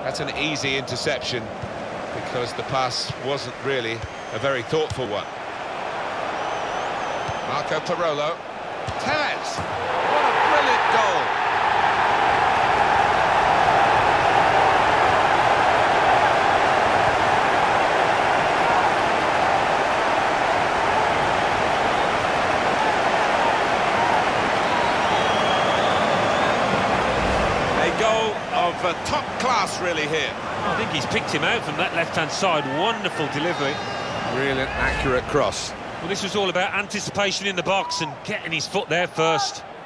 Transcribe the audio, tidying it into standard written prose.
That's an easy interception because the pass wasn't really a very thoughtful one. Marco Parolo. Tevez! What a brilliant goal! A goal of top class, really, here. I think he's picked him out from that left-hand side. Wonderful delivery. Brilliant, accurate cross. Well, this was all about anticipation in the box and getting his foot there first.